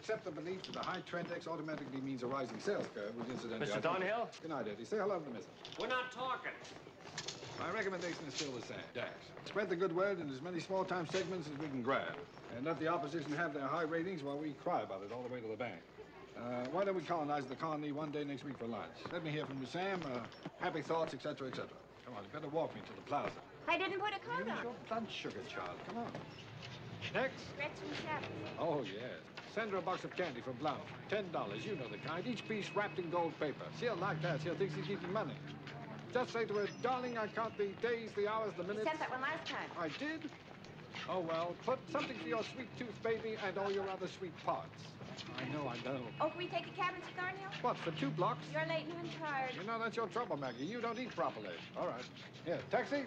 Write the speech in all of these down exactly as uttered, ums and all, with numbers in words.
accept the belief that a high trend X automatically means a rising sales curve, which incidentally... Mister Thornhill? Good night, Eddie. Say hello to the missus. We're not talking. My recommendation is still the same. Dash. Spread the good word in as many small-time segments as we can grab. And let the opposition have their high ratings while we cry about it all the way to the bank. Uh, why don't we colonize the colony one day next week for lunch? Let me hear from you, Sam. Uh, happy thoughts, et cetera, et cetera. Come on, you better walk me to the plaza. I didn't put a coat Use on. your blood sugar, child. Come on. Next. Gretchen Chapel. Oh, yes. Send her a box of candy for Blount. Ten dollars, you know the kind. Each piece wrapped in gold paper. She'll like that. She'll think she's keeping money. Just say to her, darling, I count the days, the hours, the minutes. You sent that one last time. I did? Oh, well, put something for your sweet tooth baby and all your other sweet parts. I know, I know. Oh, can we take a cab into Thornhill? What, for two blocks? You're late and I'm tired. You know, that's your trouble, Maggie. You don't eat properly. All right. Here, taxi?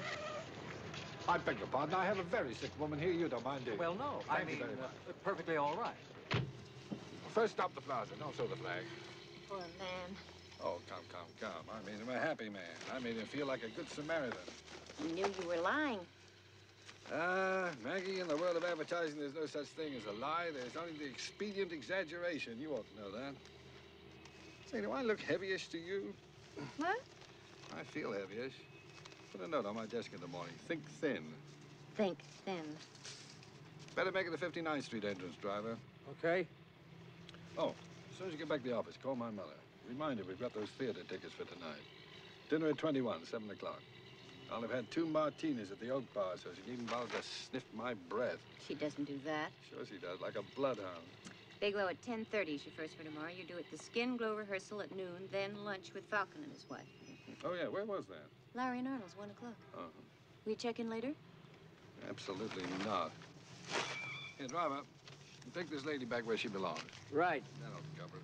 I beg your pardon. I have a very sick woman here. You don't mind, do you? Well, no. Thank I you mean, very uh, much. perfectly all right. First stop the plaza. Don't show the flag. Poor man. Oh, come, come, come. I made him a happy man. I made him feel like a good Samaritan. You knew you were lying. Ah, uh, Maggie, in the world of advertising, there's no such thing as a lie. There's only the expedient exaggeration. You ought to know that. Say, do I look heavyish to you? What? I feel heavyish. Put a note on my desk in the morning. Think thin. Think thin. Better make it the fifty-ninth Street entrance, driver. Okay. Oh, as soon as you get back to the office, call my mother. Remind her we've got those theater tickets for tonight. Dinner at twenty-one, seven o'clock. I'll have had two martinis at the Oak Bar, so she can even bother to sniff my breath. She doesn't do that. Sure she does, like a bloodhound. Bigelow at ten thirty is your first for tomorrow. You do it the Skin Glow rehearsal at noon, then lunch with Falcon and his wife. Oh, yeah, where was that? Larry and Arnold's, one o'clock. Uh-huh. Will you check in later? Absolutely not. Here, driver, take this lady back where she belongs. Right. That'll cover it.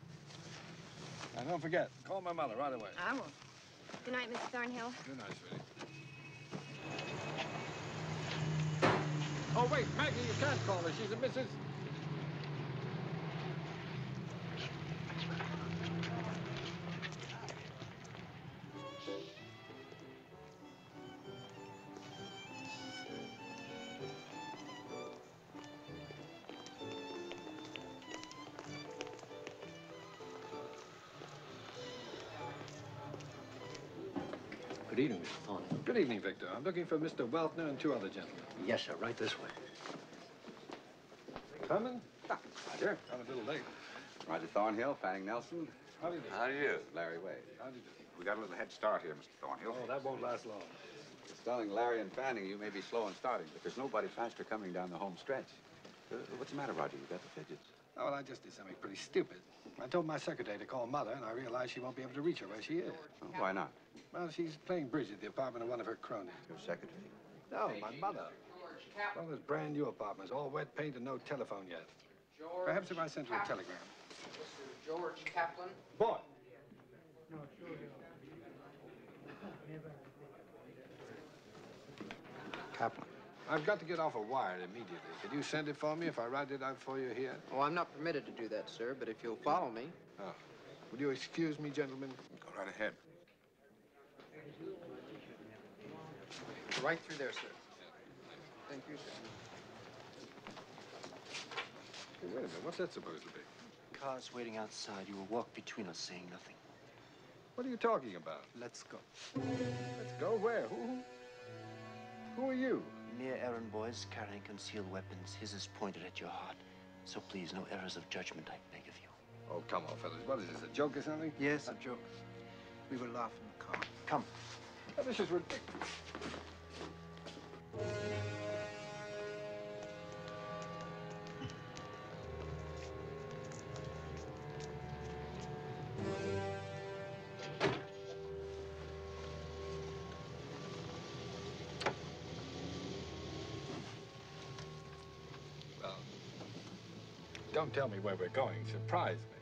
And don't forget, call my mother right away. I will. Good night, Mister Thornhill. Good night, sweetie. Oh, wait, Maggie, you can't call her. She's a missus Good evening, Mister Thornhill. Good evening, Victor. I'm looking for Mister Weltner and two other gentlemen. Yes, sir. Right this way. Coming? Ah, here. I'm a little late. Roger Thornhill, Fanning Nelson. How do you do? How do you do? Larry Wade. How do you do? We got a little head start here, Mister Thornhill. Oh, that won't last long. Telling Larry and Fanning you may be slow in starting, but there's nobody faster coming down the home stretch. Uh, what's the matter, Roger? You got the fidgets? Oh, well, I just did something pretty stupid. I told my secretary to call Mother, and I realized she won't be able to reach her where she is. Oh, why not? Well, she's playing bridge at the apartment of one of her cronies. Your secretary? No, my mother. One of those brand new apartments, all wet paint and no telephone yet. George Perhaps if I sent her a telegram. Mister George Kaplan. Boy! Kaplan. I've got to get off a wire immediately. Could you send it for me if I write it out for you here? Oh, I'm not permitted to do that, sir, but if you'll follow me. Oh. Will you excuse me, gentlemen? Go right ahead. Right through there, sir. Thank you, sir. Hey, wait a minute. What's that supposed to be? Car's waiting outside. You will walk between us, saying nothing. What are you talking about? Let's go. Let's go where? Who? Who are you? Mere errand boys carrying concealed weapons. His is pointed at your heart. So please, no errors of judgment, I beg of you. Oh, come on, fellas. What is this, a joke or something? Yes, a joke. We will laugh in the car. Come. Oh, this is ridiculous. Well, don't tell me where we're going. Surprise me.